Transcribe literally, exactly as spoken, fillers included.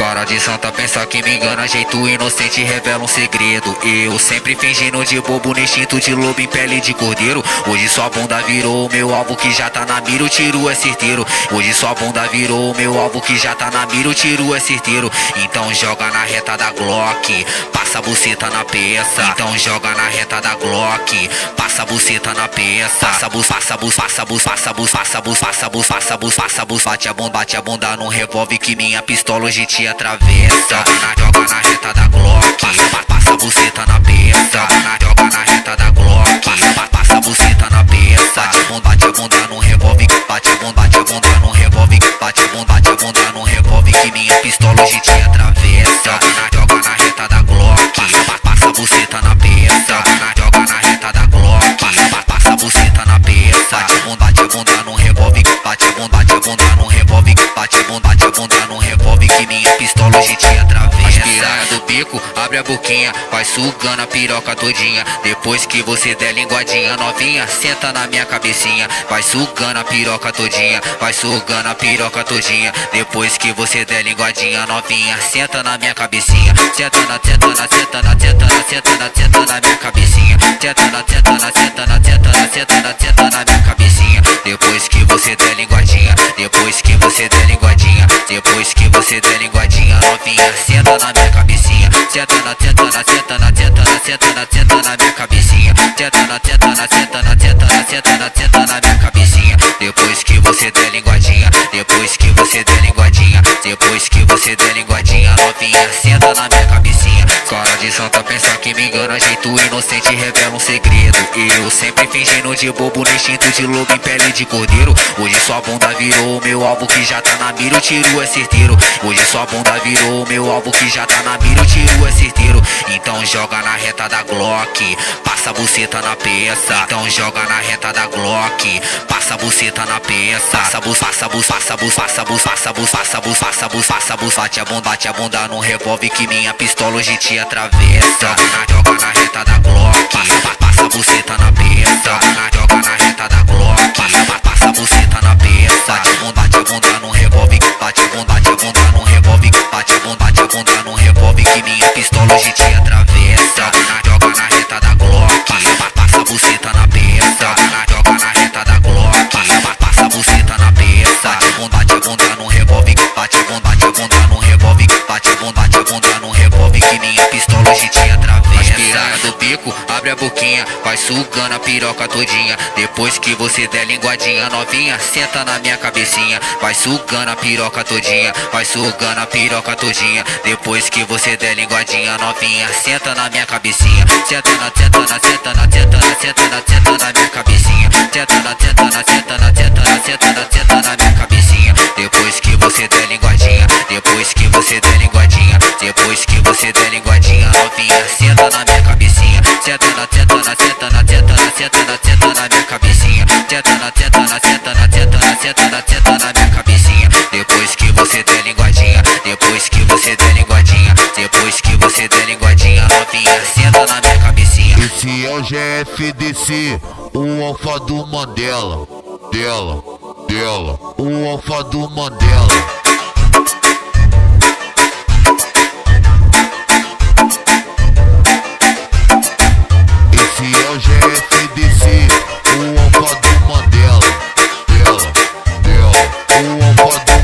Cara de santa pensa que me engana, jeito inocente revela um segredo. Eu sempre fingindo de bobo no instinto de lobo em pele de cordeiro. Hoje sua bunda virou o meu alvo que já tá na mira, o tiro é certeiro. Hoje sua bunda virou o meu alvo que já tá na mira, o tiro é certeiro. Então joga na reta da Glock, passa a buceta na peça. Então joga na reta da Glock, passa a buceta na peça. Passa bus, passa bus, passa bus, passa bus, passa bus, passa bus, passa bus, passa bus. Bate a bunda, bate a bunda no revólver que minha pistola hoje te atravessa. Joga na, joga na reta da Glock, passa, passa a buceta na peça. Joga na, joga na reta da Glock, passa, passa a buceta na peça. Bate a bunda, bate a bunda no revólver, bate a bunda, bate a bunda no revólver, bate a bunda, bate a bunda no revólver que minha pistola hoje te atravessa. Joga na, joga na reta da Glock, passa, passa a buceta na peça. Joga na, joga na reta da Glock, passa, passa a buceta na peça. Bate a bunda, bate a bunda no revólver, bate a bunda, bate a bunda no revólver, bate a bunda, bate a bunda no revólver que minha pistola hoje te atravessa. As piranha do bico, abre a boquinha, vai sugando a piroca todinha. Depois que você der linguadinha novinha, senta na minha cabecinha. Vai sugando a piroca todinha, vai sugando a piroca todinha. Depois que você der linguadinha novinha, senta na minha cabecinha. Senta na, senta na, senta na, senta na, senta na, senta na minha cabecinha. Senta na, senta na, senta na, senta na, senta na, senta na minha cabecinha. Depois que você der linguadinha, depois que você der linguadinha, depois que você der linguadinha novinha, senta na minha cabecinha. Senta na, senta na, senta na, senta na, senta na, senta na minha cabecinha. Senta na, senta na, senta na, senta na, senta na, senta na minha cabecinha. Depois que você der linguadinha, depois que você der linguadinha, depois que você der linguadinha novinha, senta na minha cabecinha. Cara de santa pensa que me engana, jeito inocente revela um segredo. Eu sempre fingindo de bobo no instinto de lobo em pele de cordeiro. Hoje sua bunda virou o meu alvo que já tá na mira, o tiro é certeiro. Hoje sua bunda virou o meu alvo que já tá na mira, o tiro é certeiro. Então joga na reta da Glock, passa a buceta na peça. Então joga na reta da Glock, passa a buceta na peça. Passa bus, passa bus, passa bus, passa bus, passa bus, passa bus, passa bus, passa bus. Bate a bunda, bate a bunda no revólver que minha pistola hoje te atravessa. Joga na, joga na reta da Glock, passa, passa a buceta na peça. Joga na, joga na reta da Glock, passa, passa a buceta na peça. Bate a bunda, bate a bunda no revólver, bate a bunda, bate a bunda no revólver, bate a bunda, bate a bunda no revólver que minha pistola hoje te atravessa. Joga na, joga na reta da Glock, passa, passa a buceta na peça. Joga na, joga na reta da Glock, passa, passa a buceta na peça. Bate a bunda, bate a bunda no revólver, bate a bunda, bate a bunda no revólver, bate a bunda, bate a bunda no revólver que minha pistola hoje te atravessa. As piranha do bico, abre a boquinha, vai sugando a piroca todinha. Depois que você der linguadinha novinha, senta na minha cabecinha. Vai sugando a piroca todinha, vai sugando a piroca todinha. Depois que você der linguadinha novinha, senta na minha cabecinha. Senta na, senta na, senta na, senta na, senta na, senta na minha cabecinha. Senta na, senta na, senta na, senta na, senta na, senta na minha cabecinha. Depois que você der linguadinha, depois que você der linguadinha, depois que você der linguadinha novinha, senta na minha cabecinha. Senta na, senta na, senta na, senta na, senta na, senta na minha cabecinha. Senta na, senta na, senta na, senta na, senta na, senta na minha cabecinha. Depois que você der linguadinha, depois que você der linguadinha, depois que você der linguadinha novinha, senta na minha cabecinha. Esse é o G F D C, o alfa do Mandela, dela, dela, o alfa do Mandela. Esse é o G F D C, o alfa do Mandela, dela, dela, o alfa do